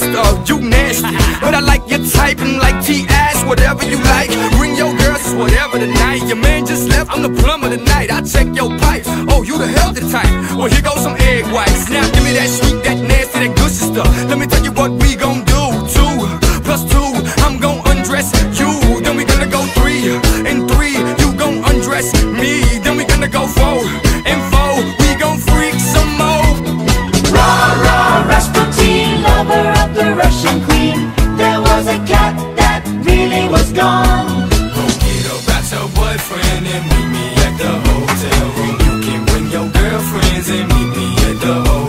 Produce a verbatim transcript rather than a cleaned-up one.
uh, you nasty. But I like your type and like T-ass, whatever you like. Bring your girls, it's whatever tonight. Your man just left, I'm the plumber tonight. I check your pipes, oh, you the healthy type. Well, here goes some egg whites. Now give me that sweet, that nasty, that good stuff. Let me tell you what we gon' do. Two plus two, I'm gon' undress you. Then we gonna go three and three, you gon' undress me. Then we gonna go four and four, we gon' freak some more. Rah, rah, Rasputin, lover of the Russian queen. There was a cat that really was gone. Go get about your boyfriend and meet me at the hotel room. You can bring your girlfriends and meet me at the hotel room.